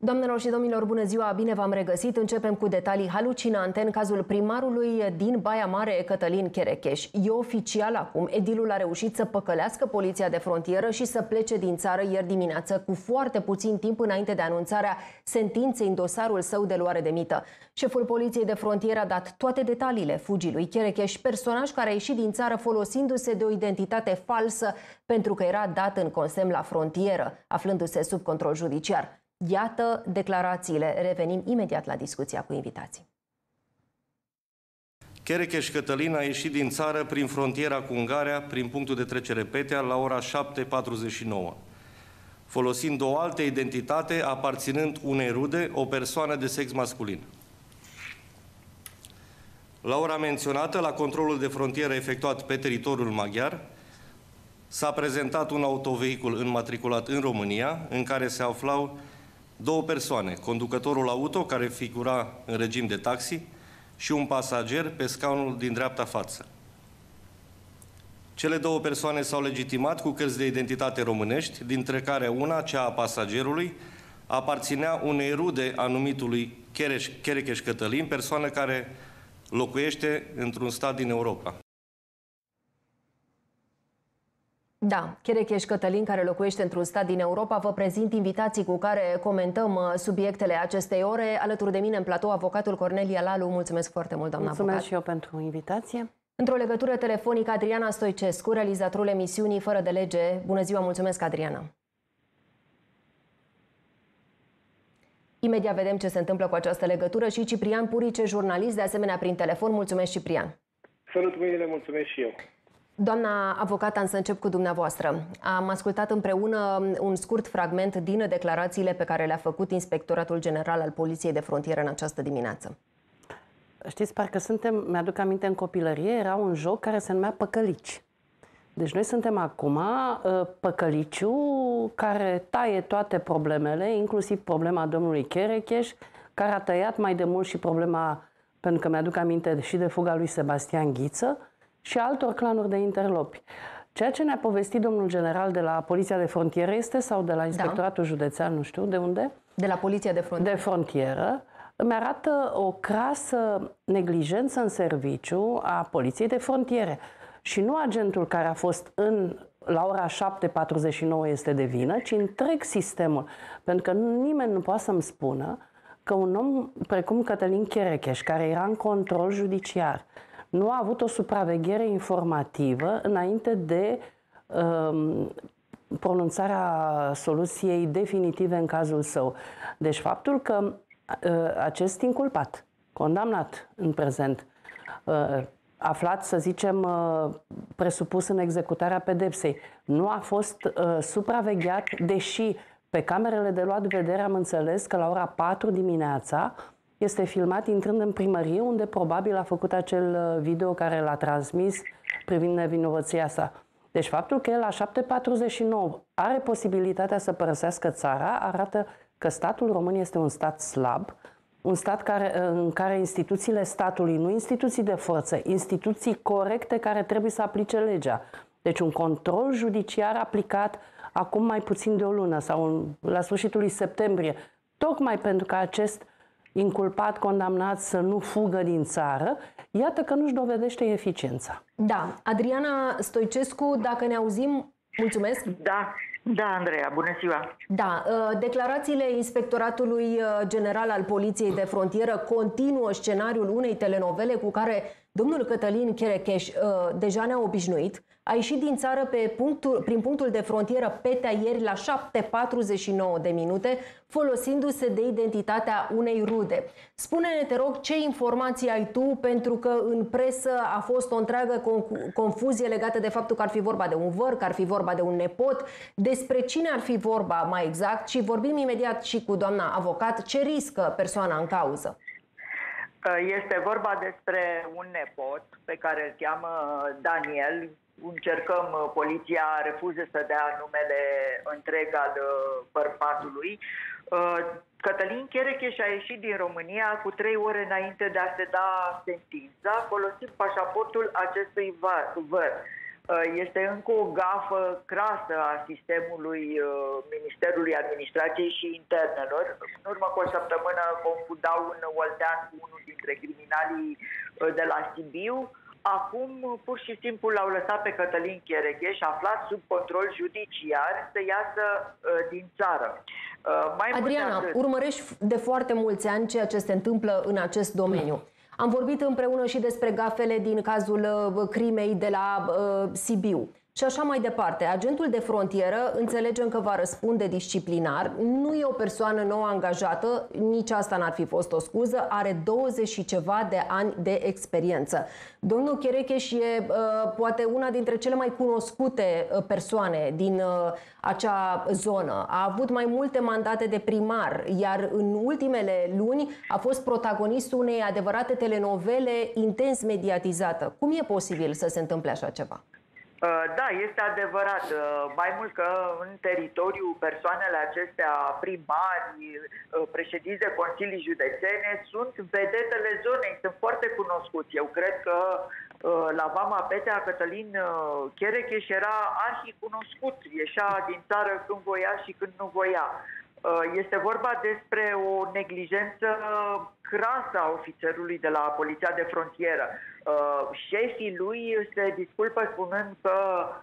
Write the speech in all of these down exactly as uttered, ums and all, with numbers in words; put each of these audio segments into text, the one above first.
Doamnelor și domnilor, bună ziua, bine v-am regăsit. Începem cu detalii halucinante în cazul primarului din Baia Mare, Cătălin Cherecheș. E oficial acum, edilul a reușit să păcălească poliția de frontieră și să plece din țară ieri dimineață, cu foarte puțin timp înainte de anunțarea sentinței în dosarul său de luare de mită. Șeful poliției de frontieră a dat toate detaliile fugii lui Cherecheș, personaj care a ieșit din țară folosindu-se de o identitate falsă pentru că era dat în consemn la frontieră, aflându-se sub control judiciar. Iată declarațiile. Revenim imediat la discuția cu invitații. Cherecheș Cătălin a ieșit din țară prin frontiera cu Ungaria, prin punctul de trecere Petea, la ora șapte patruzeci și nouă, folosind o altă identitate aparținând unei rude, o persoană de sex masculin. La ora menționată, la controlul de frontieră efectuat pe teritoriul maghiar, s-a prezentat un autovehicul înmatriculat în România, în care se aflau două persoane, conducătorul auto, care figura în regim de taxi, și un pasager pe scaunul din dreapta față. Cele două persoane s-au legitimat cu cărți de identitate românești, dintre care una, cea a pasagerului, aparținea unei rude a numitului Cherecheș Cătălin, persoană care locuiește într-un stat din Europa. Da, Cherecheș Cătălin, care locuiește într-un stat din Europa, vă prezint invitații cu care comentăm subiectele acestei ore. Alături de mine în platou, avocatul Cornelia Lalu. Mulțumesc foarte mult, doamna Mulțumesc avocat. și eu pentru invitație. Într-o legătură telefonică, Adriana Stoicescu, realizatorul emisiunii Fără de Lege. Bună ziua, mulțumesc, Adriana. Imediat vedem ce se întâmplă cu această legătură și Ciprian Purice, jurnalist, de asemenea prin telefon. Mulțumesc, Ciprian. Salut, mâinile, mulțumesc și eu. Doamna avocat, am să încep cu dumneavoastră. Am ascultat împreună un scurt fragment din declarațiile pe care le-a făcut Inspectoratul General al Poliției de Frontieră în această dimineață. Știți, parcă suntem, mi-aduc aminte, în copilărie, era un joc care se numea Păcălici. Deci noi suntem acum Păcăliciu care taie toate problemele, inclusiv problema domnului Cherecheș, care a tăiat mai de mult și problema, pentru că mi-aduc aminte și de fuga lui Sebastian Ghiță, și altor clanuri de interlopi. Ceea ce ne-a povestit domnul general de la Poliția de Frontieră este, sau de la Inspectoratul da. Județean, nu știu de unde? De la Poliția de Frontieră. De Frontieră. Îmi arată o crasă neglijență în serviciu a Poliției de Frontiere. Și nu agentul care a fost în, la ora șapte patruzeci și nouă este de vină, ci întreg sistemul. Pentru că nimeni nu poate să-mi spună că un om precum Cătălin Cherecheș, care era în control judiciar, nu a avut o supraveghere informativă înainte de um, pronunțarea soluției definitive în cazul său. Deci faptul că uh, acest inculpat, condamnat în prezent, uh, aflat, să zicem, uh, presupus în executarea pedepsei, nu a fost uh, supravegheat, deși pe camerele de luat vedere am înțeles că la ora patru dimineața este filmat intrând în primărie, unde probabil a făcut acel video care l-a transmis privind nevinovăția sa. Deci faptul că el la șapte patruzeci și nouă are posibilitatea să părăsească țara arată că statul român este un stat slab, un stat care, în care instituțiile statului, nu instituții de forță, instituții corecte care trebuie să aplice legea. Deci un control judiciar aplicat acum mai puțin de o lună sau la sfârșitul lui septembrie, tocmai pentru că acest inculpat, condamnat să nu fugă din țară, iată că nu-și dovedește eficiența. Da. Adriana Stoicescu, dacă ne auzim, mulțumesc. Da, da, Andreea, bună ziua. Da, declarațiile Inspectoratului General al Poliției de Frontieră continuă scenariul unei telenovele cu care domnul Cătălin Cherecheș deja ne-a obișnuit. A ieșit din țară pe punctul, prin punctul de frontieră Petea ieri la șapte patruzeci și nouă de minute, folosindu-se de identitatea unei rude. Spune-ne, te rog, ce informații ai tu, pentru că în presă a fost o întreagă confuzie legată de faptul că ar fi vorba de un văr, că ar fi vorba de un nepot. Despre cine ar fi vorba mai exact? Și vorbim imediat și cu doamna avocat. Ce riscă persoana în cauză? Este vorba despre un nepot pe care îl cheamă Daniel. Încercăm, poliția refuză să dea numele întreg al bărbatului. Cătălin Cherecheș a ieșit din România cu trei ore înainte de a se da sentința, folosind pașaportul acestui văr. Este încă o gafă crasă a sistemului Ministerului Administrației și Internelor. În urmă cu o săptămână confundau un oltean cu unul dintre criminalii de la Sibiu. Acum, pur și simplu, l-au lăsat pe Cătălin Cherecheș, aflat sub control judiciar, să iasă din țară. Mai Adriana, urmărești de foarte mulți ani ceea ce se întâmplă în acest domeniu. Am vorbit împreună și despre gafele din cazul uh, crimei de la uh, Sibiu. Și așa mai departe. Agentul de frontieră înțelegem că va răspunde disciplinar. Nu e o persoană nouă angajată, nici asta n-ar fi fost o scuză. Are douăzeci și ceva de ani de experiență. Domnul Cherecheș e uh, poate una dintre cele mai cunoscute uh, persoane din uh, acea zonă. A avut mai multe mandate de primar, iar în ultimele luni a fost protagonistul unei adevărate telenovele intens mediatizată. Cum e posibil să se întâmple așa ceva? Da, este adevărat. Mai mult că în teritoriu persoanele acestea, primari, președinți de consilii județene, sunt vedetele zonei, sunt foarte cunoscuți. Eu cred că la Vama Petea Cătălin Cherecheș era arhicunoscut, ieșea din țară când voia și când nu voia. Este vorba despre o neglijență crasă a ofițerului de la Poliția de Frontieră. Șefii lui se disculpă spunând că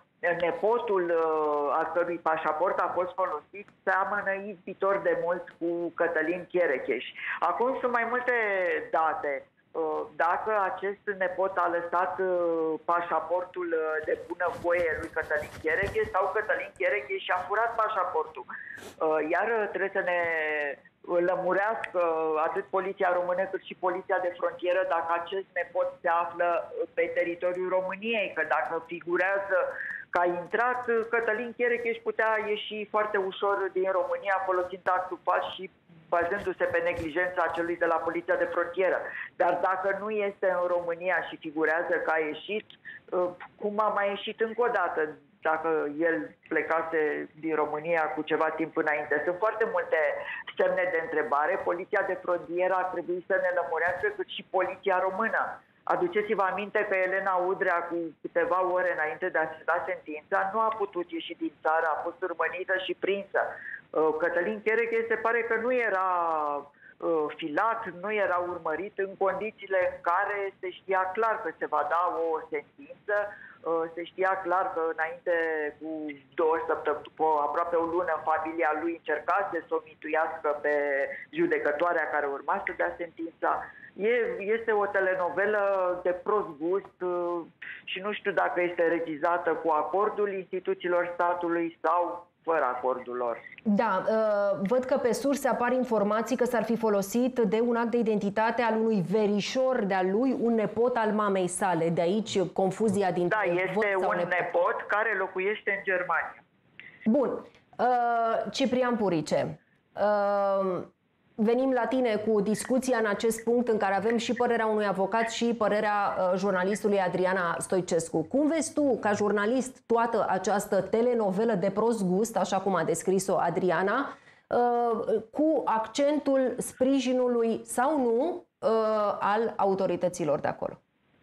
nepotul al cărui pașaport a fost folosit seamănă izbitor de mult cu Cătălin Cherecheș. Acum sunt mai multe date. Dacă acest nepot a lăsat pașaportul de bunăvoie lui Cătălin Cherecheș sau Cătălin Cherecheș și-a furat pașaportul. Iar trebuie să ne lămurească atât Poliția Română cât și Poliția de Frontieră dacă acest nepot se află pe teritoriul României, că dacă figurează că a intrat, Cătălin Cherecheș putea ieși foarte ușor din România folosind actul fals și bazându-se pe neglijența celui de la Poliția de Frontieră. Dar dacă nu este în România și figurează că a ieșit, cum a mai ieșit încă o dată, dacă el plecase din România cu ceva timp înainte? Sunt foarte multe semne de întrebare. Poliția de Frontieră ar trebui să ne lămurească, cât și Poliția Română. Aduceți-vă aminte că Elena Udrea, cu câteva ore înainte de a se da sentința, nu a putut ieși din țară, a fost urmărită și prinsă. Cătălin Cherecheș se pare că nu era filat, nu era urmărit în condițiile în care se știa clar că se va da o sentință, se știa clar că înainte cu două săptămâni, după aproape o lună, familia lui încercase să o mituiască pe judecătoarea care urma să dea sentința. Este o telenovelă de prost gust și nu știu dacă este regizată cu acordul instituțiilor statului sau fără acordul lor. Da, văd că pe surse apar informații că s-ar fi folosit de un act de identitate al unui verișor de-al lui, un nepot al mamei sale. De aici confuzia dintre... Da, este un nepot. nepot care locuiește în Germania. Bun. Ciprian Purice, venim la tine cu discuția în acest punct în care avem și părerea unui avocat și părerea uh, jurnalistului Adriana Stoicescu. Cum vezi tu, ca jurnalist, toată această telenovelă de prost gust, așa cum a descris-o Adriana, uh, cu accentul sprijinului sau nu uh, al autorităților de acolo?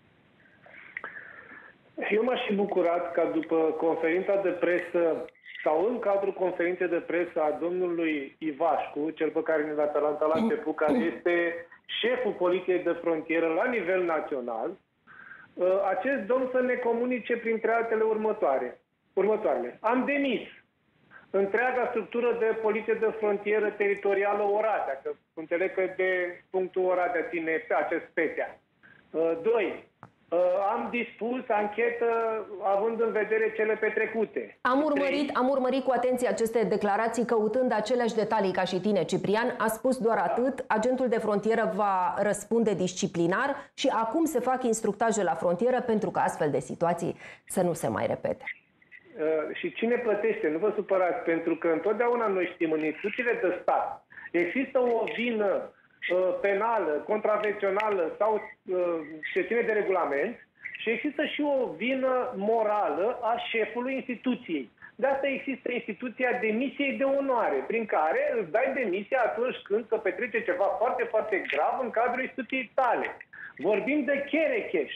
Eu m-aș fi bucurat ca după conferința de presă sau în cadrul conferinței de presă a domnului Ivașcu, cel pe care ne l-a talentat la început, care este șeful Poliției de Frontieră la nivel național, acest domn să ne comunice printre altele următoare. următoarele. Am demis întreaga structură de Poliție de Frontieră teritorială Oradea, că înțeleg că de punctul Oradea ține acest Petea. Doi. Am dispus anchetă având în vedere cele petrecute. Am urmărit, am urmărit cu atenție aceste declarații, căutând aceleași detalii ca și tine, Ciprian. A spus doar atât: agentul de frontieră va răspunde disciplinar și acum se fac instructaje la frontieră pentru că astfel de situații să nu se mai repete. Uh, și cine plătește? Nu vă supărați, pentru că întotdeauna noi știm, în instituțiile de stat există o vină penală, contravențională sau ce ține de regulament și există și o vină morală a șefului instituției. De asta există instituția demisiei de onoare, prin care îți dai demisia atunci când se petrece ceva foarte, foarte grav în cadrul instituției tale. Vorbim de Cherecheș.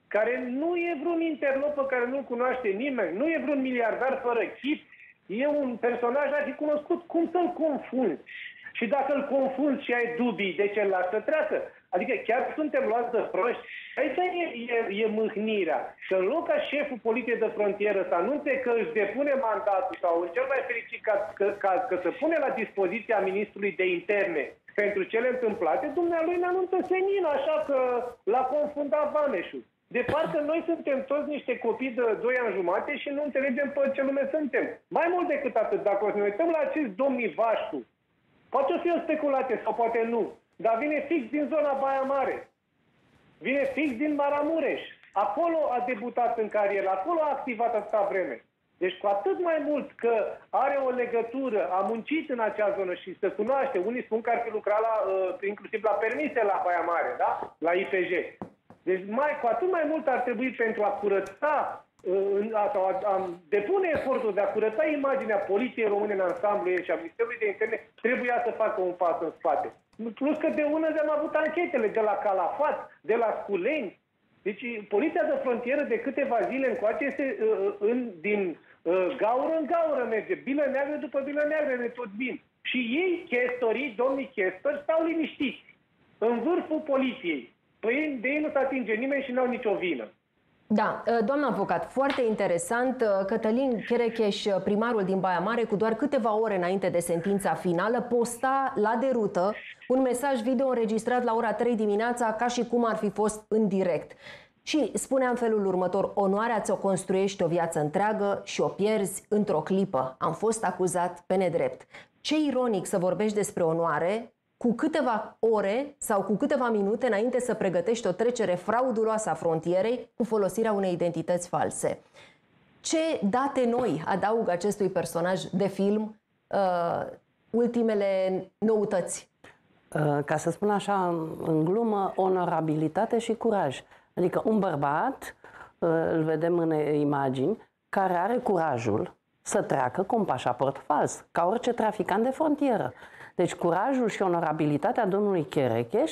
care nu e vreun interlop pe care nu-l cunoaște nimeni, nu e vreun miliardar fără chip, e un personaj ar fi cunoscut. Cum să-l confunzi? Și dacă îl confunzi și ai dubii, de ce îl lași să treacă? Adică chiar suntem luați de proști. Aici e, e, e mâhnirea. Că în loc ca șeful poliției de frontieră să anunțe că își depune mandatul sau în cel mai fericit ca, că, ca, că să pune la dispoziția ministrului de interne pentru cele întâmplate, dumnealui ne anunță senin, așa că l-a confundat Vameșul. De parcă noi suntem toți niște copii de doi ani jumate și nu înțelegem pe ce lume suntem. Mai mult decât atât, dacă o să ne uităm la acest domn Ivașcu, poate o fi o speculație sau poate nu, dar vine fix din zona Baia Mare. Vine fix din Maramureș. Acolo a debutat în carieră, acolo a activat atâta vreme. Deci cu atât mai mult că are o legătură, a muncit în acea zonă și se cunoaște. Unii spun că ar fi lucrat la, uh, inclusiv la permise la Baia Mare, da? La I P J. Deci mai, cu atât mai mult ar trebui pentru a curăța, uh, a, a, a depune efortul de a curăța imaginea Poliției Române în ansamblu și a Ministerului de Interne, trebuia să facă un pas în spate. Plus că de ună zi am avut anchetele de la Calafat, de la Sculeni. Deci Poliția de Frontieră de câteva zile încoace este uh, în, din uh, gaură în gaură merge. Bilă neagră după bilă neagră ne tot vin. Și ei, chestorii, domnii chestori, stau liniștiți în vârful poliției. Păi de ei nu se atinge nimeni și n-au nicio vină. Da, doamna avocat, foarte interesant. Cătălin Cherecheș, primarul din Baia Mare, cu doar câteva ore înainte de sentința finală, posta la derută un mesaj video înregistrat la ora trei dimineața, ca și cum ar fi fost în direct. Și spunea în felul următor: onoarea ți-o construiești o viață întreagă și o pierzi într-o clipă. Am fost acuzat pe nedrept. Ce ironic să vorbești despre onoare cu câteva ore sau cu câteva minute înainte să pregătești o trecere frauduloasă a frontierei cu folosirea unei identități false. Ce date noi adaugă acestui personaj de film uh, ultimele noutăți? Uh, ca să spun așa, în glumă, onorabilitate și curaj. Adică un bărbat, uh, îl vedem în imagini, care are curajul să treacă cu un pașaport fals, ca orice traficant de frontieră. Deci curajul și onorabilitatea domnului Cherecheș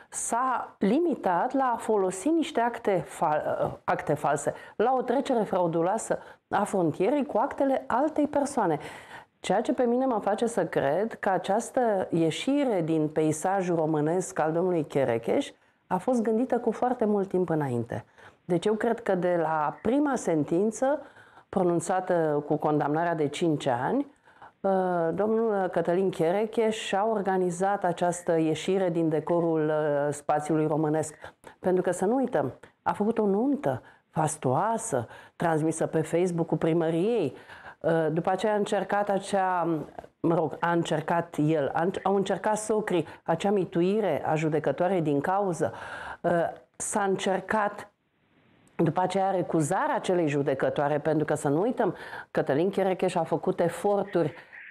s-a limitat la a folosi niște acte, fal acte false, la o trecere frauduloasă a frontierei cu actele altei persoane. Ceea ce pe mine mă face să cred că această ieșire din peisajul românesc al domnului Cherecheș a fost gândită cu foarte mult timp înainte. Deci eu cred că de la prima sentință pronunțată cu condamnarea de cinci ani, domnul Cătălin Cherecheș și-a organizat această ieșire din decorul spațiului românesc. Pentru că, să nu uităm, a făcut o nuntă fastoasă, transmisă pe Facebook-ul primăriei. După aceea a încercat acea, mă rog, a încercat el, au încercat socrii acea mituire a judecătoarei din cauză. S-a încercat după aceea recuzarea acelei judecătoare, pentru că, să nu uităm, Cătălin Cherecheș a făcut eforturi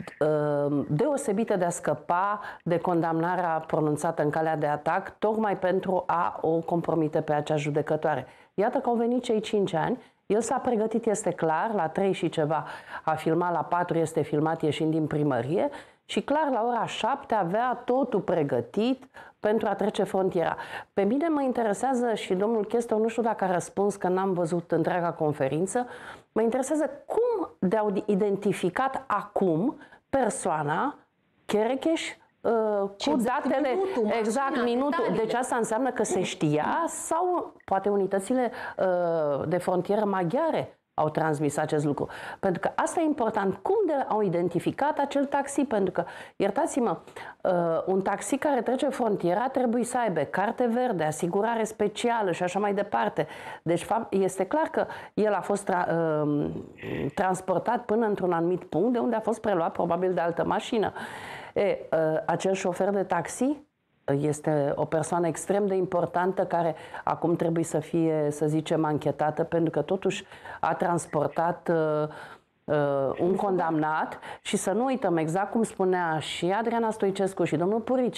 uh, deosebite de a scăpa de condamnarea pronunțată în calea de atac, tocmai pentru a o compromite pe acea judecătoare. Iată că au venit cei cinci ani, el s-a pregătit, este clar, la trei și ceva a filmat, la patru este filmat ieșind din primărie și clar la ora șapte avea totul pregătit pentru a trece frontiera. Pe mine mă interesează, și domnul Chestor, nu știu dacă a răspuns, că n-am văzut întreaga conferință, mă interesează cum de-au identificat acum persoana Cherecheș uh, cu exact datele, minutul, exact mașina, minutul. detaliile. Deci asta înseamnă că se știa sau poate unitățile uh, de frontieră maghiare au transmis acest lucru. Pentru că asta e important. Cum de au identificat acel taxi? Pentru că, iertați-mă, uh, un taxi care trece frontiera trebuie să aibă carte verde, asigurare specială și așa mai departe. Deci este clar că el a fost tra uh, transportat până într-un anumit punct de unde a fost preluat probabil de altă mașină. E, uh, acel șofer de taxi este o persoană extrem de importantă care acum trebuie să fie, să zicem, anchetată, pentru că totuși a transportat uh, uh, un condamnat și să nu uităm, exact cum spunea și Adriana Stoicescu și domnul Purice,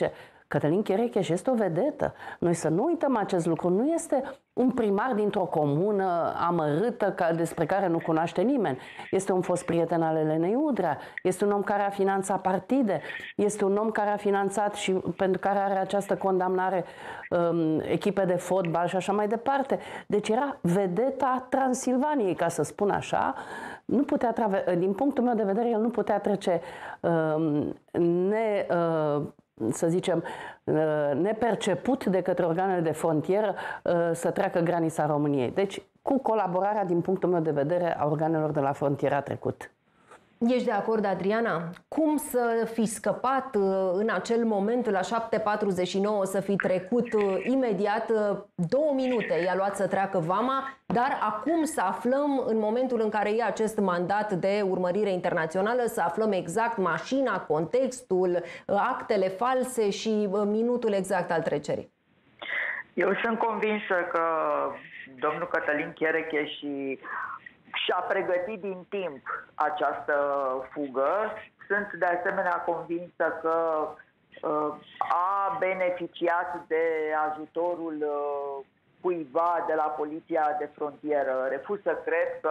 Cătălin Cherecheș este o vedetă. Noi să nu uităm acest lucru. Nu este un primar dintr-o comună amărâtă despre care nu cunoaște nimeni. Este un fost prieten al Elenei Udrea. Este un om care a finanțat partide. Este un om care a finanțat și pentru care are această condamnare um, echipe de fotbal și așa mai departe. Deci era vedeta Transilvaniei, ca să spun așa. Nu putea trave- din punctul meu de vedere, el nu putea trece um, ne... Uh, să zicem, neperceput de către organele de frontieră să treacă granița României. Deci, cu colaborarea, din punctul meu de vedere, a organelor de la frontieră a trecut. Ești de acord, Adriana? Cum să fi scăpat în acel moment, la șapte patruzeci și nouă, să fi trecut imediat două minute, i-a luat să treacă vama, dar acum să aflăm, în momentul în care e acest mandat de urmărire internațională, să aflăm exact mașina, contextul, actele false și minutul exact al trecerii? Eu sunt convinsă că domnul Cătălin Cherecheș și și-a pregătit din timp această fugă. Sunt de asemenea convinsă că uh, a beneficiat de ajutorul uh, cuiva de la Poliția de Frontieră. Refuz să cred că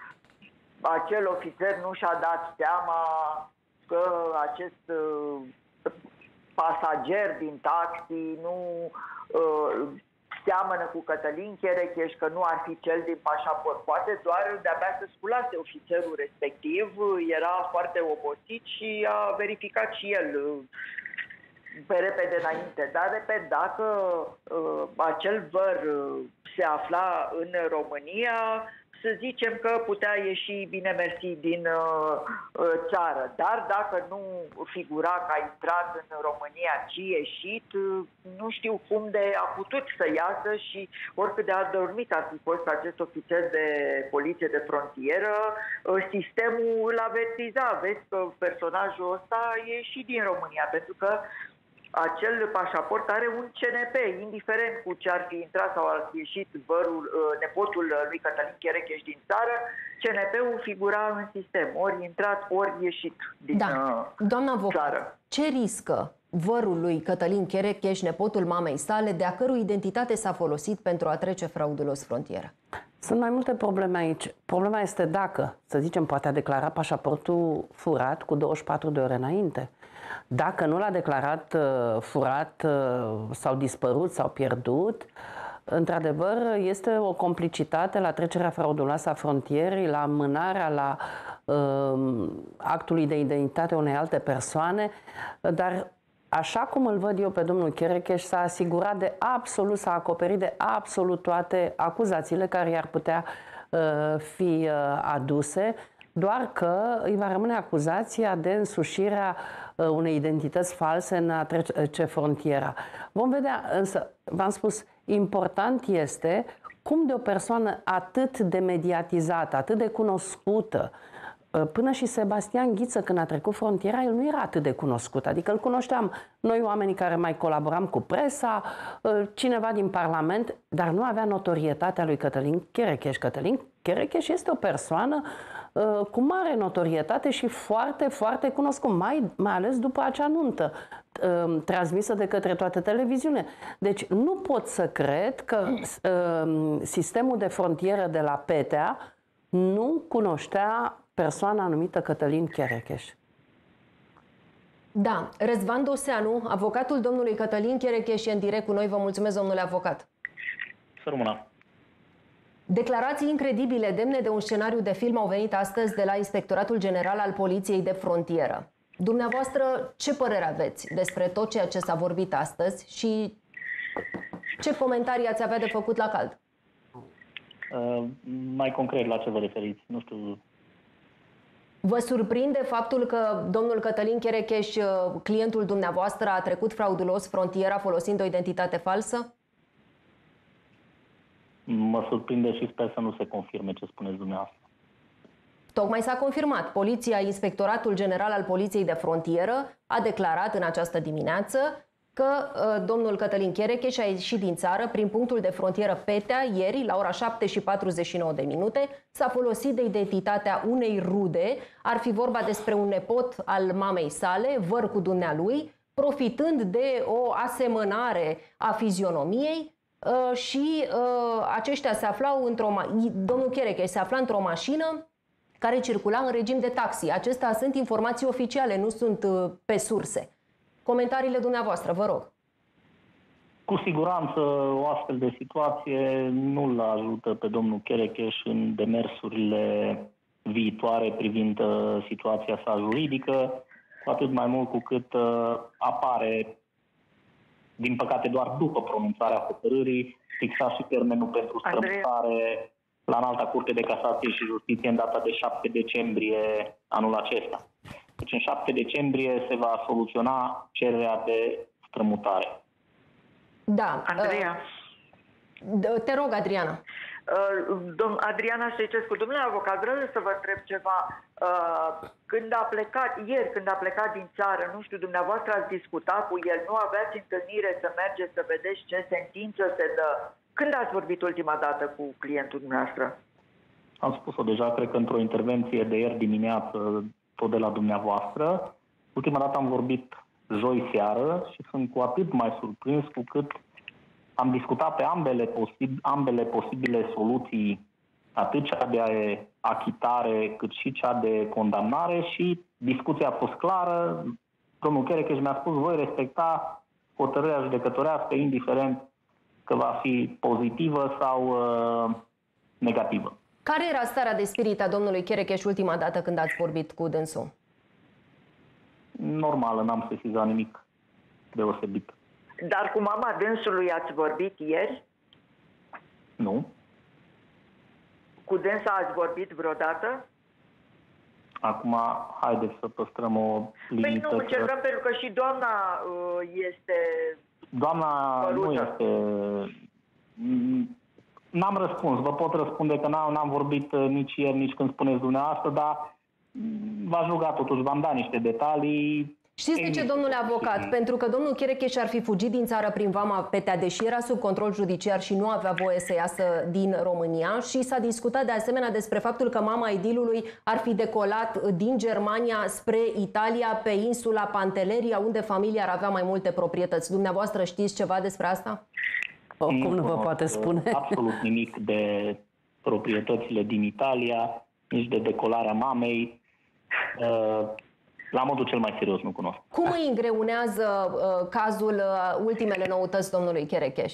acel ofițer nu și-a dat seama că acest uh, pasager din taxi nu uh, seamănă cu Cătălin Cherecheș, că nu ar fi cel din pașaport. Poate doar de-abia se sculase ofițerul respectiv, era foarte obosit și a verificat și el pe repede înainte. Dar, repet, dacă uh, acel văr uh, se afla în România, să zicem că putea ieși bine mersi din uh, țară. Dar dacă nu figura că a intrat în România, ci ieșit, uh, nu știu cum de a putut să iasă și oricât de adormit ar fi fost acest ofițer de poliție de frontieră, uh, sistemul îl avertiza. Vezi că personajul ăsta a ieșit din România, pentru că acel pașaport are un C N P, indiferent cu ce ar fi intrat sau ar fi ieșit vărul, nepotul lui Cătălin Cherecheș din țară, C N P-ul figura în sistem, ori intrat, ori ieșit din da. Doamna avocat, țară. Ce riscă vărul lui Cătălin Cherecheș, nepotul mamei sale, de a cărui identitate s-a folosit pentru a trece fraudulos frontiera? Sunt mai multe probleme aici. Problema este dacă, să zicem, poate a declarat pașaportul furat cu douăzeci și patru de ore înainte. Dacă nu l-a declarat uh, furat uh, sau dispărut sau pierdut, într-adevăr este o complicitate la trecerea frauduloasă a frontierii, la amânarea, la uh, actului de identitate unei alte persoane, dar așa cum îl văd eu pe domnul Cherecheș, s-a asigurat de absolut, s-a acoperit de absolut toate acuzațiile care i-ar putea uh, fi uh, aduse, doar că îi va rămâne acuzația de însușirea uh, unei identități false în a trece frontiera. Vom vedea, însă, v-am spus, important este cum de o persoană atât de mediatizată, atât de cunoscută, până și Sebastian Ghiță, când a trecut frontiera, el nu era atât de cunoscut. Adică îl cunoșteam noi, oamenii care mai colaboram cu presa, cineva din Parlament, dar nu avea notorietatea lui Cătălin Cherecheș. Cătălin Cherecheș este o persoană uh, cu mare notorietate și foarte, foarte cunoscut, mai, mai ales după acea nuntă uh, transmisă de către toate televiziunile. Deci nu pot să cred că uh, sistemul de frontieră de la Petea nu cunoștea persoana numită Cătălin Cherecheș. Da. Răzvan Doseanu, avocatul domnului Cătălin Cherecheș, e în direct cu noi. Vă mulțumesc, domnule avocat. Să rămână. Declarații incredibile, demne de un scenariu de film, au venit astăzi de la Inspectoratul General al Poliției de Frontieră. Dumneavoastră, ce părere aveți despre tot ceea ce s-a vorbit astăzi și ce comentarii ați avea de făcut la cald? Uh, mai concret, la ce vă referiți? Nu știu. Vă surprinde faptul că domnul Cătălin Cherecheș, clientul dumneavoastră, a trecut fraudulos frontiera folosind o identitate falsă? Mă surprinde și sper să nu se confirme ce spuneți dumneavoastră. Tocmai s-a confirmat. Poliția, Inspectoratul General al Poliției de Frontieră, a declarat în această dimineață că uh, domnul Cătălin Cherecheș a ieșit din țară prin punctul de frontieră Petea ieri, la ora șapte și patruzeci și nouă de minute. S-a folosit de identitatea unei rude, ar fi vorba despre un nepot al mamei sale, văr cu dumnealui, profitând de o asemănare a fizionomiei și aceștia se aflau într-o... Domnul Cherecheș se afla într-o mașină care circula în regim de taxi. Acestea sunt informații oficiale, nu sunt pe surse. Comentariile dumneavoastră, vă rog. Cu siguranță o astfel de situație nu-l ajută pe domnul Cherecheș în demersurile viitoare privind uh, situația sa juridică, cu atât mai mult cu cât uh, apare, din păcate doar după pronunțarea hotărârii, fixa și termenul pentru strămutare la Înalta Curte de Casație și Justiție în data de șapte decembrie anul acesta. Deci în șapte decembrie se va soluționa cererea de strămutare. Da. Andreea. Uh, te rog, Adriana. Domn Adriana Stoicescu, domnule avocat, vreau să vă întreb ceva. Când a plecat, ieri când a plecat din țară, nu știu, dumneavoastră ați discutat cu el, nu aveați întâlnire să mergeți să vedeți ce sentință se dă? Când ați vorbit ultima dată cu clientul dumneavoastră? Am spus-o deja, cred că într-o intervenție de ieri dimineață, tot de la dumneavoastră. Ultima dată am vorbit joi seară și sunt cu atât mai surprins cu cât am discutat pe ambele, posib- ambele posibile soluții, atât cea de achitare cât și cea de condamnare, și discuția a fost clară. Domnul Cherecheș mi-a spus: voi respecta hotărârea judecătorească, indiferent că va fi pozitivă sau uh, negativă. Care era starea de spirit a domnului Cherecheș ultima dată când ați vorbit cu dânsul? Normală, n-am sesizat nimic deosebit. Dar cu mama dânsului ați vorbit ieri? Nu. Cu dânsa ați vorbit vreodată? Acum, haideți să păstrăm o limită. Păi nu, încercăm, pentru că și doamna uh, este... Doamna părută. Nu este... N-am răspuns. Vă pot răspunde că n-am vorbit nici ieri, nici când spuneți dumneavoastră, dar v-aș ruga totuși, v-am dat niște detalii. Știți de ce, domnule avocat? Și... Pentru că domnul Cherecheș ar fi fugit din țară prin Vama Petea, deși era sub control judiciar și nu avea voie să iasă din România, și s-a discutat de asemenea despre faptul că mama idilului ar fi decolat din Germania spre Italia, pe insula Pantelleria, unde familia ar avea mai multe proprietăți. Dumneavoastră știți ceva despre asta? Oricum nu, nu vă poate spune. Absolut nimic de proprietățile din Italia, nici de decolarea mamei. La modul cel mai serios nu cunosc. Cum îi îngreunează uh, cazul uh, ultimele noutăți domnului Cherecheș?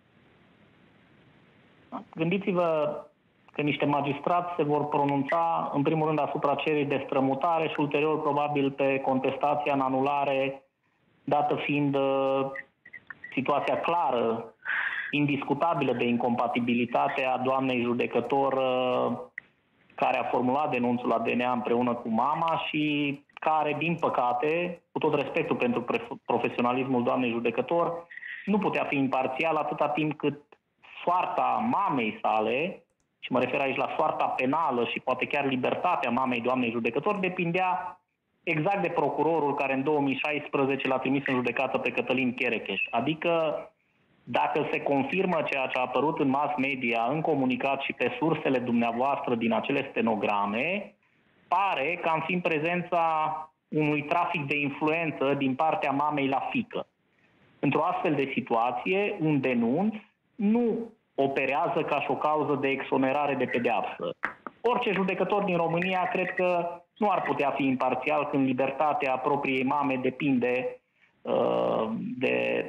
Gândiți-vă că niște magistrați se vor pronunța în primul rând asupra cererii de strămutare și ulterior probabil pe contestația în anulare, dată fiind uh, situația clară, indiscutabilă de incompatibilitate a doamnei judecător uh, care a formulat denunțul la D N A împreună cu mama și care, din păcate, cu tot respectul pentru profesionalismul doamnei judecător, nu putea fi imparțial atâta timp cât soarta mamei sale, și mă refer aici la soarta penală și poate chiar libertatea mamei doamnei judecător, depindea exact de procurorul care în două mii șaisprezece l-a trimis în judecată pe Cătălin Cherecheș. Adică, dacă se confirmă ceea ce a apărut în mass media, în comunicat și pe sursele dumneavoastră din acele stenograme, pare că am fi în prezența unui trafic de influență din partea mamei la fiică. Într-o astfel de situație, un denunț nu operează ca și o cauză de exonerare de pedeapsă. Orice judecător din România cred că nu ar putea fi imparțial când libertatea propriei mame depinde uh, de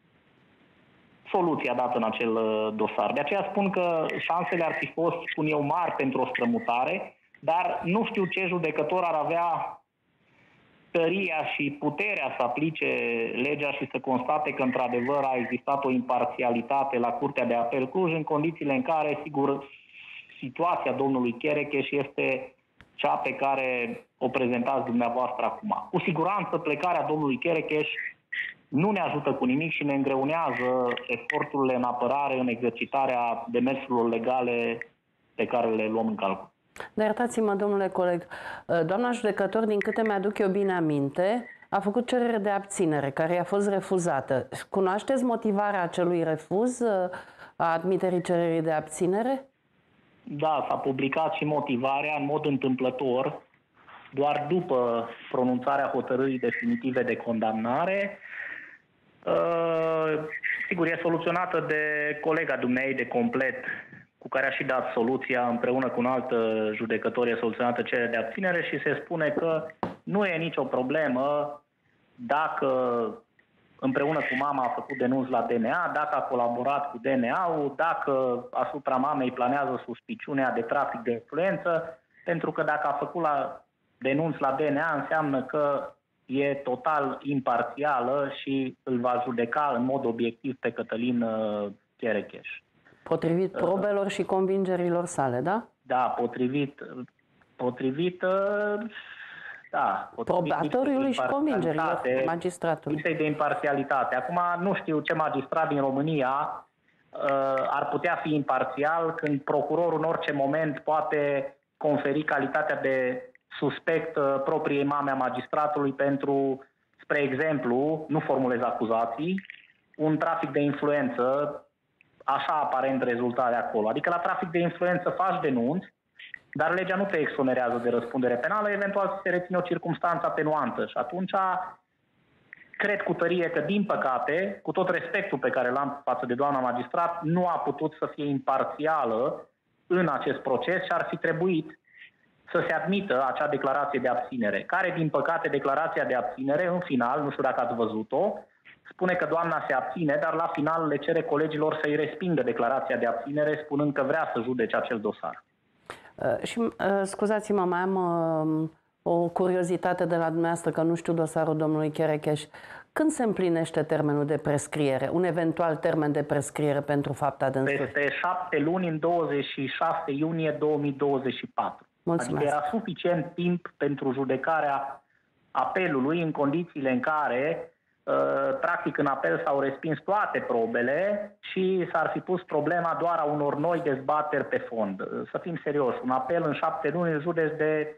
soluția dată în acel dosar. De aceea spun că șansele ar fi fost, spun eu, mari pentru o strămutare, dar nu știu ce judecător ar avea tăria și puterea să aplice legea și să constate că într-adevăr a existat o imparțialitate la Curtea de Apel Cluj, în condițiile în care, sigur, situația domnului Cherecheș este cea pe care o prezentați dumneavoastră acum. Cu siguranță plecarea domnului Cherecheș nu ne ajută cu nimic și ne îngreunează eforturile în apărare, în exercitarea demersurilor legale pe care le luăm în calcul. Dar iertați-mă, domnule coleg, doamna judecător, din câte mi-aduc eu bine aminte, a făcut cerere de abținere, care i-a fost refuzată. Cunoașteți motivarea acelui refuz a admiterii cererii de abținere? Da, s-a publicat și motivarea în mod întâmplător. doar după pronunțarea hotărârii definitive de condamnare. Sigur, e soluționată de colega dumneei de complet, cu care a și dat soluția, împreună cu un alt judecător, e soluționată cererea de abținere și se spune că nu e nicio problemă dacă împreună cu mama a făcut denunț la D N A, dacă a colaborat cu D N A-ul, dacă asupra mamei planează suspiciunea de trafic de influență, pentru că dacă a făcut la denunț la D N A înseamnă că e total imparțială și îl va judeca în mod obiectiv pe Cătălin Cherecheș. Potrivit probelor și convingerilor sale, da? Da, potrivit, potrivit, da, potrivit probatoriului și convingerilor magistratului. Lipsei de imparțialitate. Acum nu știu ce magistrat din România uh, ar putea fi imparțial când procurorul în orice moment poate conferi calitatea de suspect uh, propriei mame a magistratului pentru, spre exemplu, nu formulez acuzații, un trafic de influență, așa aparent rezulta de acolo. Adică la trafic de influență faci denunț, dar legea nu te exonerează de răspundere penală, eventual se reține o circumstanță atenuantă. Și atunci cred cu tărie că, din păcate, cu tot respectul pe care l-am față de doamna magistrat, nu a putut să fie imparțială în acest proces și ar fi trebuit să se admită acea declarație de abținere, care, din păcate, declarația de abținere, în final, nu știu dacă ați văzut-o, spune că doamna se abține, dar la final le cere colegilor să-i respingă declarația de abținere, spunând că vrea să judece acel dosar. Uh, și uh, scuzați-mă, mai am uh, o curiozitate de la dumneavoastră, că nu știu dosarul domnului Cherecheș. Când se împlinește termenul de prescriere, un eventual termen de prescriere pentru fapta dânsului? Peste șapte luni, în douăzeci și șase iunie două mii douăzeci și patru. Mulțumesc. Adică era suficient timp pentru judecarea apelului în condițiile în care practic în apel s-au respins toate probele și s-ar fi pus problema doar a unor noi dezbateri pe fond. Să fim serioși, un apel în șapte luni îl judeci de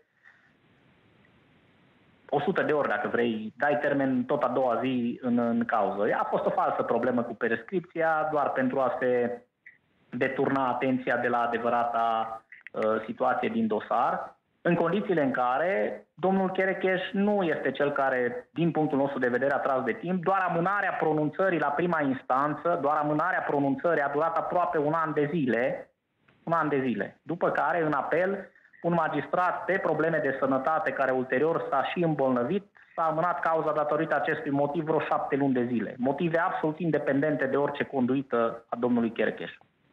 o sută de ori, dacă vrei, dai termen tot a doua zi în, în cauză. A fost o falsă problemă cu prescripția, doar pentru a se deturna atenția de la adevărata uh, situație din dosar, în condițiile în care domnul Cherecheș nu este cel care, din punctul nostru de vedere, a tras de timp. Doar amânarea pronunțării la prima instanță, doar amânarea pronunțării a durat aproape un an de zile, un an de zile. După care, în apel, un magistrat pe probleme de sănătate, care ulterior s-a și îmbolnăvit, s-a amânat cauza datorită acestui motiv vreo șapte luni de zile. Motive absolut independente de orice conduită a domnului Cherecheș.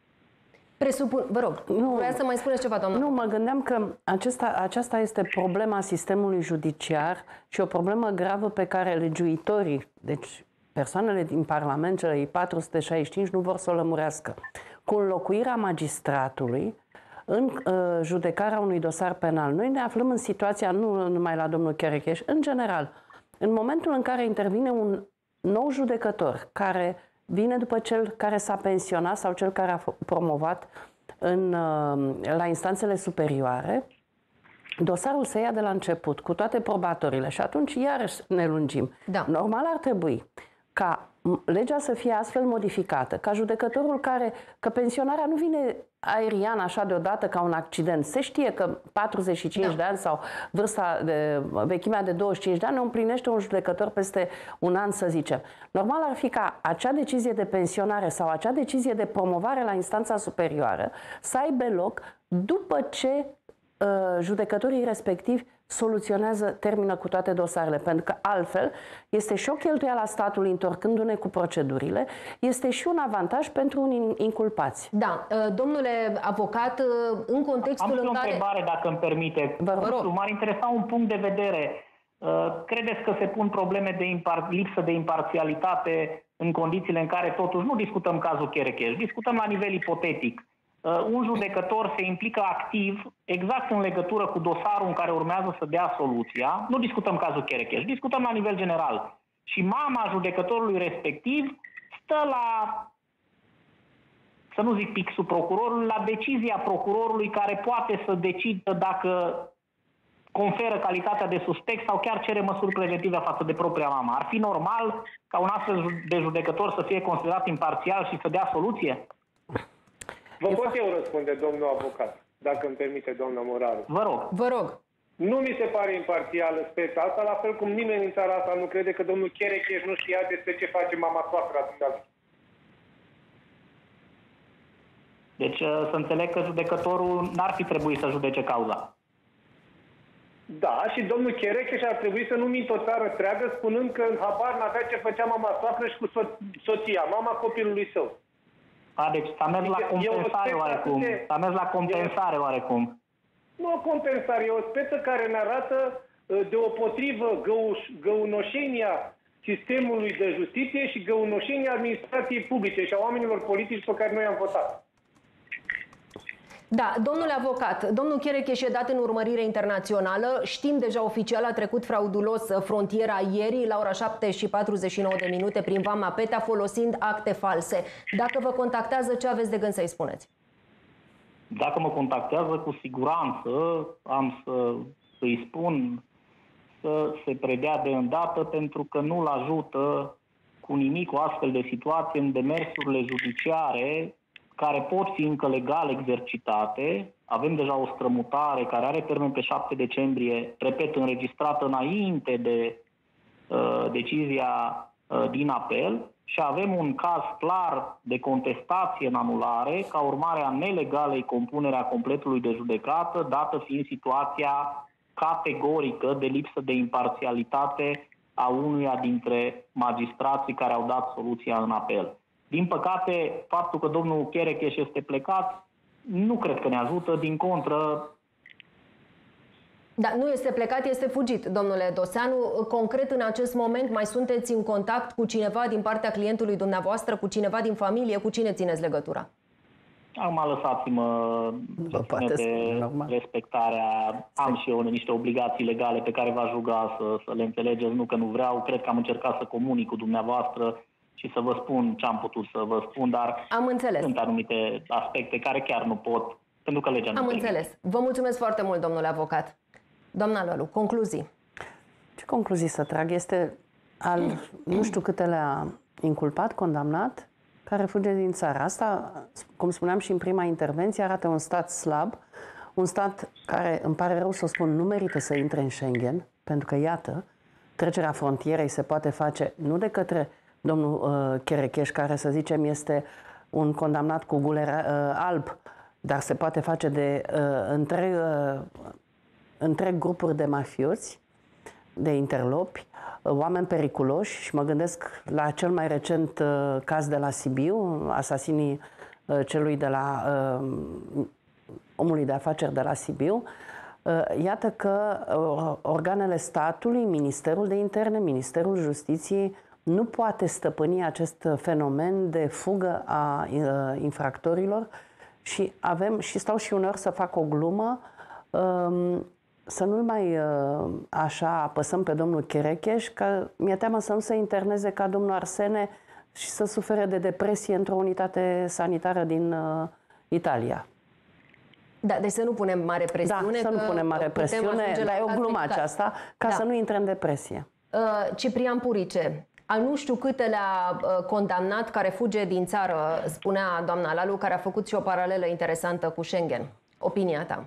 Presupun, vă rog, nu vreau să mai spuneți ceva, doamnă. Nu, mă gândeam că acesta, aceasta este problema sistemului judiciar și o problemă gravă pe care legiuitorii, deci persoanele din Parlament, cele patru sute șaizeci și cinci, nu vor să o lămurească. Cu înlocuirea magistratului în uh, judecarea unui dosar penal. Noi ne aflăm în situația, nu numai la domnul Cherecheș, în general, în momentul în care intervine un nou judecător care vine după cel care s-a pensionat sau cel care a promovat în, la instanțele superioare, dosarul se ia de la început, cu toate probatorile și atunci iarăși ne lungim. Da. Normal ar trebui ca legea să fie astfel modificată, ca judecătorul care, că pensionarea nu vine aerian așa deodată ca un accident. Se știe că patruzeci și cinci da. de ani sau vârsta de, vechimea de douăzeci și cinci de ani o împlinește un judecător peste un an, să zicem. Normal ar fi ca acea decizie de pensionare sau acea decizie de promovare la instanța superioară să aibă loc după ce uh, judecătorii respectivi soluționează, termină cu toate dosarele, pentru că altfel este și o cheltuială a statului întorcându-ne cu procedurile, este și un avantaj pentru unii inculpați. Da, domnule avocat, în contextul Am în o care... întrebare, dacă îmi permite. Vă rog. M-ar interesa un punct de vedere. Credeți că se pun probleme de impar- lipsă de imparțialitate în condițiile în care totuși nu discutăm cazul Cherecheș, discutăm la nivel ipotetic? Uh, un judecător se implică activ exact în legătură cu dosarul în care urmează să dea soluția. Nu discutăm cazul Cherecheș, discutăm la nivel general. Și mama judecătorului respectiv stă la, să nu zic pixul procurorului, la decizia procurorului care poate să decidă dacă conferă calitatea de suspect sau chiar cere măsuri preventive față de propria mamă. Ar fi normal ca un astfel de judecător să fie considerat imparțial și să dea soluție? Vă pot eu răspunde, domnul avocat, dacă îmi permite, doamna Moraru. Vă rog. Vă rog. Nu mi se pare imparțială speța asta, la fel cum nimeni în țara asta nu crede că domnul Cherecheș nu știa despre ce face mama soacră dumneavoastră. Deci să înțeleg că judecătorul n-ar fi trebuit să judece cauza. Da, și domnul Cherecheș ar trebui să nu mintă o țară întreagă spunând că în habar n-avea ce făcea mama soacră și cu so- soția, mama copilului său. A, deci s-a mers la compensare oarecum. S-a mers la compensare oarecum. Nu o compensare, e o speță care ne arată deopotrivă găuș, găunoșenia sistemului de justiție și găunoșenia administrației publice și a oamenilor politici pe care noi am votat. Da, domnule avocat, domnul Cherecheș e dat în urmărire internațională. Știm deja oficial, a trecut fraudulos frontiera ieri la ora șapte și patruzeci și nouă de minute prin Vama Petea folosind acte false. Dacă vă contactează, ce aveți de gând să-i spuneți? Dacă mă contactează, cu siguranță am să îi spun să se predea de îndată, pentru că nu-l ajută cu nimic o astfel de situație în demersurile judiciare care pot fi încă legal exercitate. Avem deja o strămutare care are termen pe șapte decembrie, repet, înregistrată înainte de uh, decizia uh, din apel, și avem un caz clar de contestație în anulare ca urmare a nelegalei compunerea completului de judecată, dată fiind situația categorică de lipsă de imparțialitate a unuia dintre magistrații care au dat soluția în apel. Din păcate, faptul că domnul Cherecheș este plecat nu cred că ne ajută, din contră. Da, nu este plecat, este fugit, domnule Doseanu. Concret, în acest moment, mai sunteți în contact cu cineva din partea clientului dumneavoastră, cu cineva din familie? Cu cine țineți legătura? Acum lăsați-mă de respectarea. Am și eu niște obligații legale pe care v-aș ruga să, să le înțelegeți. Nu că nu vreau, cred că am încercat să comunic cu dumneavoastră și să vă spun ce am putut să vă spun, dar am înțeles. Sunt anumite aspecte care chiar nu pot, pentru că legea nu Am permite. înțeles. Vă mulțumesc foarte mult, domnule avocat. Doamna Lălu, concluzii. Ce concluzii să trag? Este al nu știu câtelea inculpat, condamnat, care fuge din țară. Asta, cum spuneam și în prima intervenție, arată un stat slab, un stat care, îmi pare rău să o spun, nu merită să intre în Schengen, pentru că, iată, trecerea frontierei se poate face nu de către domnul uh, Cherecheș, care, să zicem, este un condamnat cu guler uh, alb, dar se poate face de uh, întreg, uh, întreg grupuri de mafioți, de interlopi, uh, oameni periculoși, și mă gândesc la cel mai recent uh, caz de la Sibiu, asasinii uh, celui de la uh, omului de afaceri de la Sibiu. Uh, iată că uh, organele statului, Ministerul de Interne, Ministerul Justiției, nu poate stăpâni acest fenomen de fugă a uh, infractorilor și avem, și stau și uneori să fac o glumă, um, să nu-l mai uh, așa apăsăm pe domnul Cherecheș, că mi-e teamă să nu se interneze ca domnul Arsene și să sufere de depresie într-o unitate sanitară din uh, Italia. Da, deci să nu punem mare presiune. Da, să nu punem mare presiune, dar e o glumă aceasta, ca da. să nu intre în depresie. Uh, Ciprian Purice, al nu știu câtelea uh, condamnat care fuge din țară, spunea doamna Lalu, care a făcut și o paralelă interesantă cu Schengen. Opinia ta?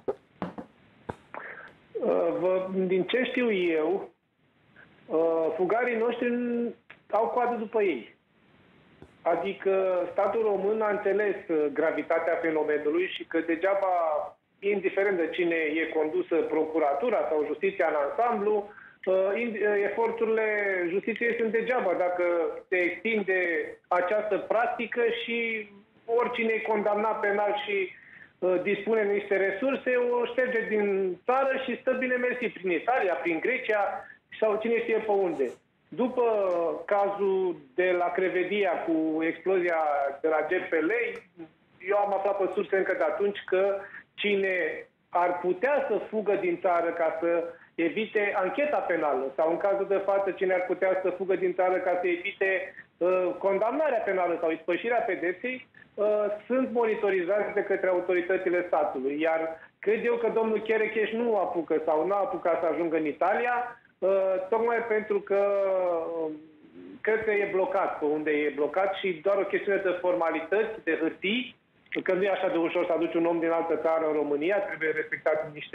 Uh, din ce știu eu, uh, fugarii noștri au coadă după ei. Adică statul român a înțeles gravitatea fenomenului și că degeaba, indiferent de cine e condusă procuratura sau justiția în ansamblu, eforturile justiției sunt degeaba dacă se extinde această practică și oricine e condamnat penal și dispune de niște resurse, o șterge din țară și stă bine mersi prin Italia, prin Grecia sau cine știe pe unde. După cazul de la Crevedia cu explozia de la G P L, eu am aflat pe surse încă de atunci că cine ar putea să fugă din țară ca să evite ancheta penală sau în cazul de față cine ar putea să fugă din țară ca să evite uh, condamnarea penală sau ispășirea pedepsei, uh, sunt monitorizați de către autoritățile statului. Iar cred eu că domnul Cherecheș nu apucă sau nu a apucat să ajungă în Italia, Uh, tocmai pentru că uh, cred că e blocat pe unde e blocat și doar o chestiune de formalități, de hârtii, că nu e așa de ușor să aduci un om din altă țară în România, trebuie respectate niște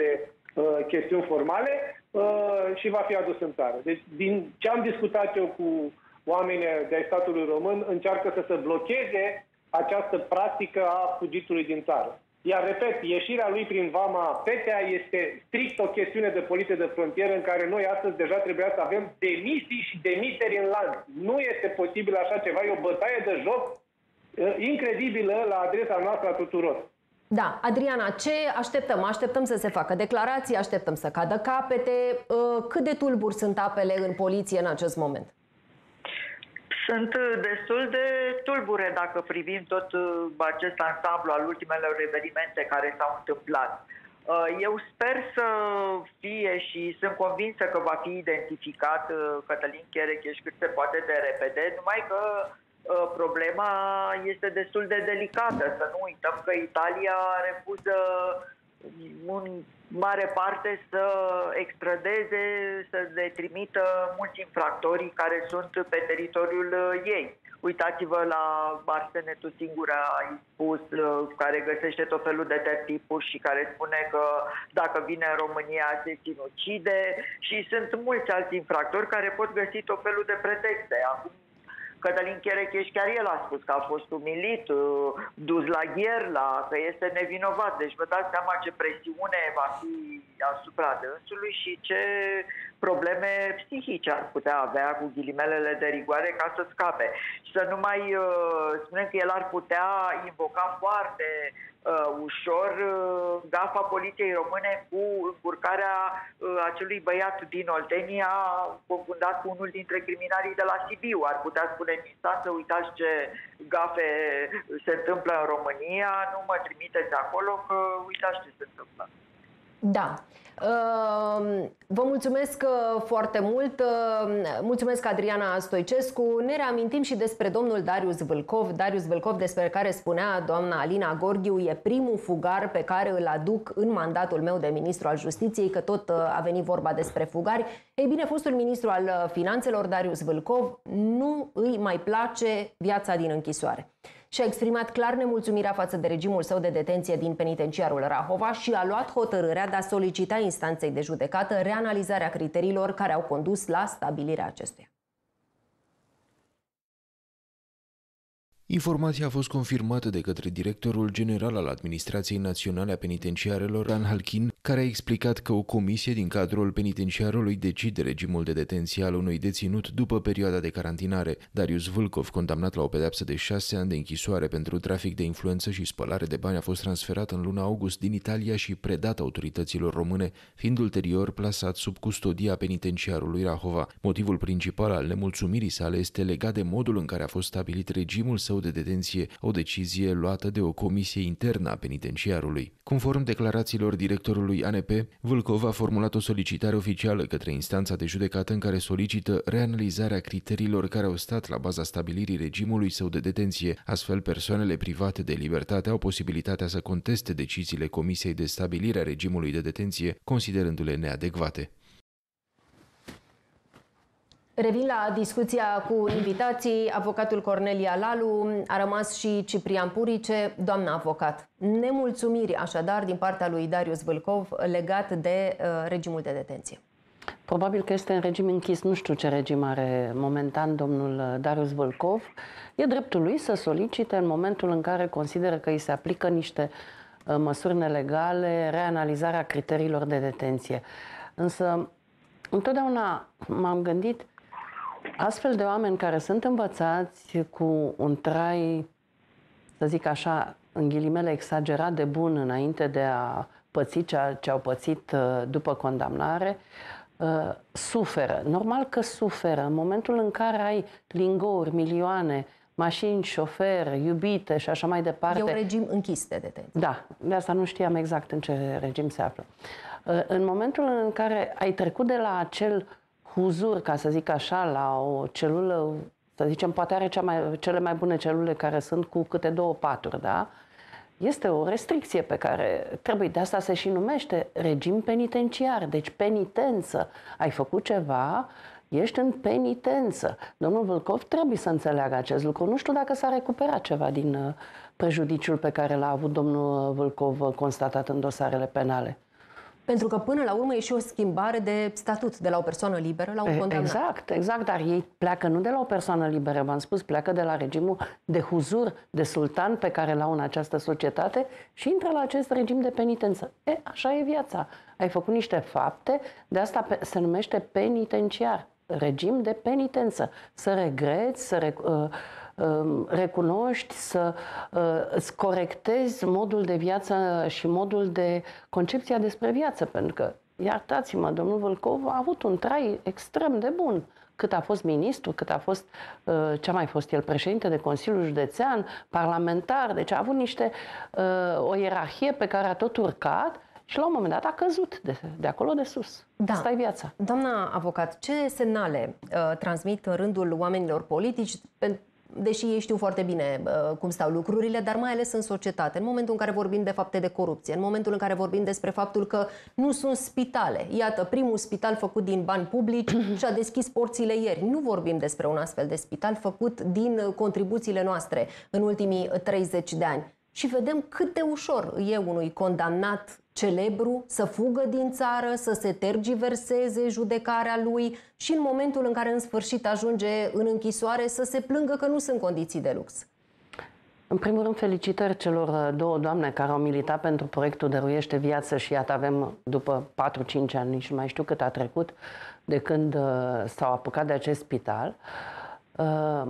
uh, chestiuni formale uh, și va fi adus în țară. Deci, din ce am discutat eu cu oamenii de statului român, încearcă să se blocheze această practică a fugitului din țară. Iar, repet, ieșirea lui prin vama Petea este strict o chestiune de poliție de frontieră în care noi astăzi deja trebuia să avem demisii și demiteri în lanț. Nu este posibil așa ceva, e o bătaie de joc uh, incredibilă la adresa noastră a tuturor. Da, Adriana, ce așteptăm? Așteptăm să se facă declarații, așteptăm să cadă capete. Uh, cât de tulburi sunt apele în poliție în acest moment? Sunt destul de tulbure dacă privim tot acest ansamblu al ultimelor evenimente care s-au întâmplat. Eu sper să fie și sunt convinsă că va fi identificat Cătălin Cherecheș cât se poate de repede, numai că problema este destul de delicată. Să nu uităm că Italia refuză în mare parte să extradeze, să le trimită mulți infractorii care sunt pe teritoriul ei. Uitați-vă la Arsene, tu singur ai spus, care găsește tot felul de tertipuri și care spune că dacă vine în România se sinucide, și sunt mulți alți infractori care pot găsi tot felul de pretexte. Acum, Cătălin Cherecheș chiar el a spus că a fost umilit, dus la gherla, că este nevinovat. Deci vă dați seama ce presiune va fi asupra dânsului și ce probleme psihice ar putea avea, cu ghilimelele de rigoare, ca să scape. Și să nu mai uh, spunem că el ar putea invoca foarte uh, ușor uh, gafa poliției române cu încurcarea uh, acelui băiat din Oltenia, confundat cu unul dintre criminalii de la Sibiu. Ar putea spune în instanță: uitați ce gafe se întâmplă în România, nu mă trimiteți acolo, că uitați ce se întâmplă. Da. Vă mulțumesc foarte mult. Mulțumesc, Adriana Stoicescu. Ne reamintim și despre domnul Darius Vâlcov. Darius Vâlcov, despre care spunea doamna Alina Gorghiu, e primul fugar pe care îl aduc în mandatul meu de ministru al Justiției, că tot a venit vorba despre fugari. Ei bine, fostul ministru al Finanțelor, Darius Vâlcov, nu îi mai place viața din închisoare. Și-a exprimat clar nemulțumirea față de regimul său de detenție din penitenciarul Rahova și a luat hotărârea de a solicita instanței de judecată reanalizarea criteriilor care au condus la stabilirea acestuia. Informația a fost confirmată de către directorul general al Administrației Naționale a Penitenciarelor, Ran Halkin, care a explicat că o comisie din cadrul penitenciarului decide regimul de detenție al unui deținut după perioada de carantinare. Darius Vâlcov, condamnat la o pedeapsă de șase ani de închisoare pentru trafic de influență și spălare de bani, a fost transferat în luna august din Italia și predat autorităților române, fiind ulterior plasat sub custodia penitenciarului Rahova. Motivul principal al nemulțumirii sale este legat de modul în care a fost stabilit regimul său de detenție, o decizie luată de o comisie internă a penitenciarului. Conform declarațiilor directorului A N P, Vâlcov a formulat o solicitare oficială către instanța de judecată în care solicită reanalizarea criteriilor care au stat la baza stabilirii regimului său de detenție. Astfel, persoanele private de libertate au posibilitatea să conteste deciziile Comisiei de Stabilire a regimului de detenție, considerându-le neadecvate. Revin la discuția cu invitații. Avocatul Cornelia Lalu, a rămas și Ciprian Purice. Doamna avocat, nemulțumiri așadar din partea lui Darius Vâlcov legat de uh, regimul de detenție. Probabil că este în regim închis, nu știu ce regim are momentan domnul Darius Vâlcov. E dreptul lui să solicite în momentul în care consideră că îi se aplică niște uh, măsuri nelegale, reanalizarea criteriilor de detenție. Însă, întotdeauna m-am gândit, astfel de oameni care sunt învățați cu un trai, să zic așa, în ghilimele exagerat de bun înainte de a păți ceea ce au pățit după condamnare, suferă. Normal că suferă. În momentul în care ai lingouri, milioane, mașini, șofer, iubite și așa mai departe. E un regim închis de detenție. Da, de asta nu știam exact în ce regim se află. În momentul în care ai trecut de la acel huzur, ca să zic așa, la o celulă, să zicem, poate are cea mai, cele mai bune celule care sunt cu câte două paturi, da? Este o restricție pe care trebuie, de asta se și numește regim penitenciar, deci penitență. Ai făcut ceva, ești în penitență. Domnul Vâlcov trebuie să înțeleagă acest lucru. Nu știu dacă s-a recuperat ceva din prejudiciul pe care l-a avut domnul Vâlcov constatat în dosarele penale. Pentru că până la urmă e și o schimbare de statut de la o persoană liberă la un condamnat. Exact, exact, dar ei pleacă nu de la o persoană liberă, v-am spus, pleacă de la regimul de huzur, de sultan pe care l-au în această societate și intră la acest regim de penitență. E, așa e viața. Ai făcut niște fapte, de asta se numește penitenciar, regim de penitență. Să regreți, să rec recunoști, să uh, îți corectezi modul de viață și modul de concepția despre viață, pentru că, iertați-mă, domnul Vâlcov a avut un trai extrem de bun. Cât a fost ministru, cât a fost, uh, ce a mai fost el, președinte de Consiliul Județean, parlamentar, deci a avut niște, uh, o ierarhie pe care a tot urcat și la un moment dat a căzut de, de acolo de sus. Da. Asta e viața. Doamna avocat, ce semnale uh, transmit în rândul oamenilor politici, deși ei știu foarte bine uh, cum stau lucrurile, dar mai ales în societate, în momentul în care vorbim de fapte de corupție, în momentul în care vorbim despre faptul că nu sunt spitale. Iată, primul spital făcut din bani publici și-a deschis porțile ieri. Nu vorbim despre un astfel de spital făcut din contribuțiile noastre în ultimii treizeci de ani. Și vedem cât de ușor e unui condamnat celebru să fugă din țară, să se tergiverseze judecarea lui și în momentul în care în sfârșit ajunge în închisoare să se plângă că nu sunt condiții de lux. În primul rând, felicitări celor două doamne care au militat pentru proiectul Dăruiește Viață și iată avem, după patru cinci ani, nici nu mai știu cât a trecut de când uh, s-au apucat de acest spital. Uh,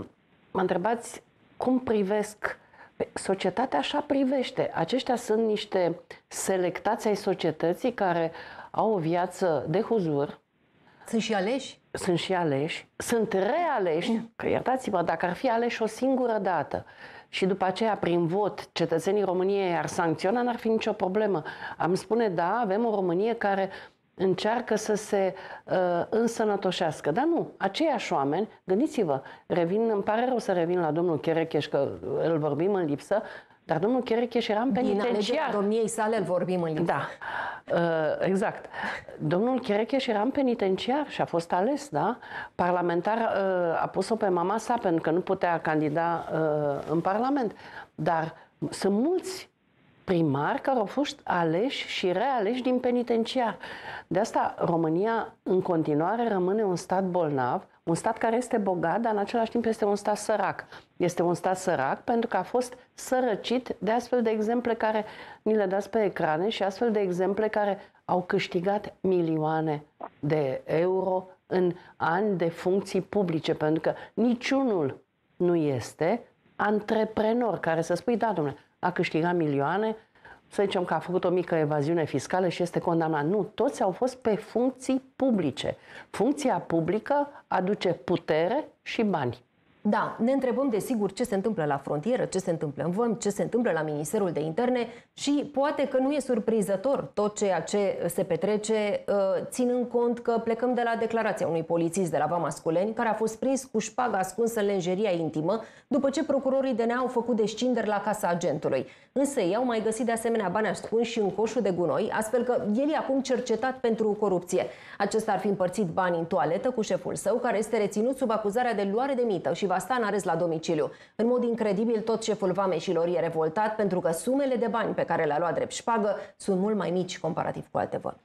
mă întrebați cum privesc. Societatea așa privește. Aceștia sunt niște selectați ai societății care au o viață de huzur. Sunt și aleși? Sunt și aleși. Sunt realeși. Că iertați-mă, dacă ar fi aleși o singură dată și după aceea prin vot cetățenii României ar sancționa, n-ar fi nicio problemă. Am spune, da, avem o Românie care încearcă să se uh, însănătoșească. Dar nu, aceiași oameni, gândiți-vă, revin, îmi pare rău să revin la domnul Cherecheș, că îl vorbim în lipsă, dar domnul Cherecheș era în penitenciar. Din domniei sale îl vorbim în lipsă. Da, uh, exact. Domnul Cherecheș era în penitenciar și a fost ales, da? Parlamentar uh, a pus-o pe mama sa pentru că nu putea candida uh, în Parlament. Dar sunt mulți primari care au fost aleși și realeși din penitenciar. De asta România în continuare rămâne un stat bolnav, un stat care este bogat, dar în același timp este un stat sărac. Este un stat sărac pentru că a fost sărăcit de astfel de exemple care ni le dați pe ecrane și astfel de exemple care au câștigat milioane de euro în ani de funcții publice, pentru că niciunul nu este antreprenor care să spui, da, domnule, a câștigat milioane, să zicem că a făcut o mică evaziune fiscală și este condamnat. Nu, toți au fost pe funcții publice. Funcția publică aduce putere și bani. Da, ne întrebăm desigur ce se întâmplă la frontieră, ce se întâmplă în vămi, ce se întâmplă la Ministerul de Interne și poate că nu e surprinzător tot ceea ce se petrece, ținând cont că plecăm de la declarația unui polițist de la Vama Sculeni, care a fost prins cu șpaga ascunsă în lenjeria intimă, după ce procurorii D N A au făcut descinderi la casa agentului. Însă ei au mai găsit de asemenea bani ascunși și în coșul de gunoi, astfel că el e acum cercetat pentru corupție. Acesta ar fi împărțit bani în toaletă cu șeful său, care este reținut sub acuzarea de luare de mită și va sta în arest la domiciliu. În mod incredibil, tot șeful vameșilor e revoltat pentru că sumele de bani pe care le-a luat drept șpagă sunt mult mai mici comparativ cu alte vămi.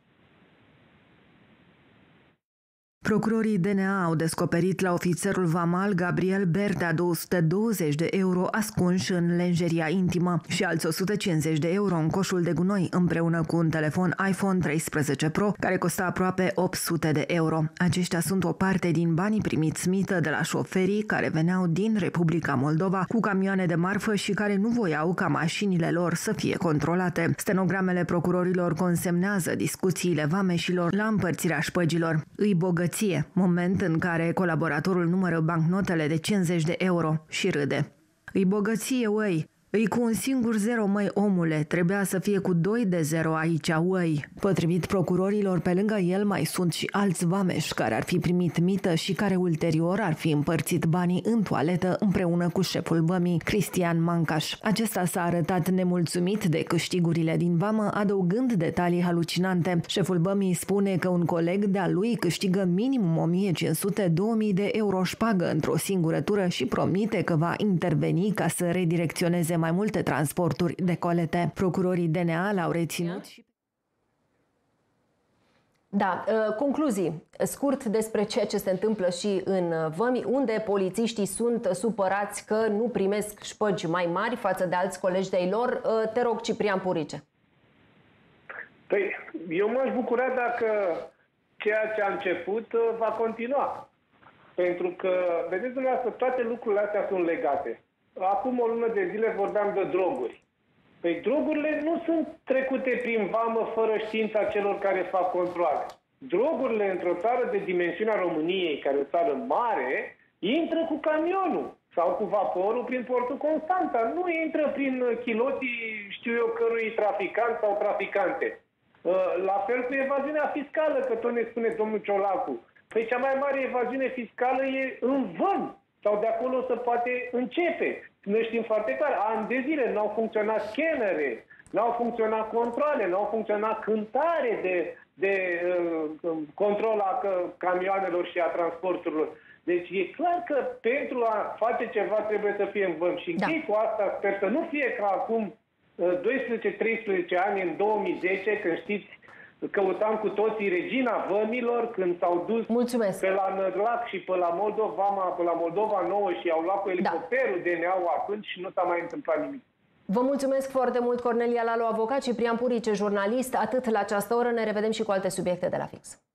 Procurorii D N A au descoperit la ofițerul vamal Gabriel Berdea două sute douăzeci de euro ascunși în lenjeria intimă și alți o sută cincizeci de euro în coșul de gunoi, împreună cu un telefon iPhone treisprezece Pro, care costă aproape opt sute de euro. Aceștia sunt o parte din banii primiți mită de la șoferii care veneau din Republica Moldova cu camioane de marfă și care nu voiau ca mașinile lor să fie controlate. Stenogramele procurorilor consemnează discuțiile vameșilor la împărțirea șpăgilor. Îi bogăți moment în care colaboratorul numără bancnotele de cincizeci de euro și râde. Îi bogăție, uăi! Îi cu un singur zero, măi, omule, trebuia să fie cu doi de zero aici, uăi. Potrivit procurorilor, pe lângă el mai sunt și alți vameși care ar fi primit mită și care ulterior ar fi împărțit banii în toaletă împreună cu șeful vămii, Cristian Mancaș. Acesta s-a arătat nemulțumit de câștigurile din vamă, adăugând detalii halucinante. Șeful vămii spune că un coleg de-a lui câștigă minimum o mie cinci sute - două mii de euro șpagă într-o singură tură și promite că va interveni ca să redirecționeze mai multe transporturi de colete. Procurorii D N A l-au reținut și Da, concluzii scurt despre ceea ce se întâmplă și în vămi, unde polițiștii sunt supărați că nu primesc șpăgi mai mari față de alți colegi de-ai lor. Te rog, Ciprian Purice. Păi, eu m-aș bucura dacă ceea ce a început va continua. Pentru că, vedeți dumneavoastră, toate lucrurile astea sunt legate. Acum o lună de zile vorbeam de droguri. Păi drogurile nu sunt trecute prin vamă fără știința celor care fac controale. Drogurile într-o țară de dimensiunea României, care e o țară mare, intră cu camionul sau cu vaporul prin portul Constanța. Nu intră prin chiloții, știu eu, cărui traficant sau traficante. La fel cu evaziunea fiscală, că tot ne spune domnul Ciolacu. Păi cea mai mare evaziune fiscală e în vămi. Sau de acolo se poate începe. Noi știm foarte clar, ani de zile n-au funcționat scanere, n-au funcționat controle, n-au funcționat cântare de, de uh, control a camioanelor și a transporturilor. Deci e clar că pentru a face ceva trebuie să fie în vămi. Și închei da. cu asta, sper să nu fie ca acum doisprezece treisprezece ani, în două mii zece, când știți, căutam cu toții regina vămilor, când s-au dus Mulțumesc. pe la Nădlac și pe la Moldova, pe la Moldova Nouă și au luat cu elicopterul da. D N A-ul atunci și nu s-a mai întâmplat nimic. Vă mulțumesc foarte mult, Cornelia Lalu, avocat, Ciprian Purice, jurnalist. Atât la această oră, ne revedem și cu alte subiecte de la Fix.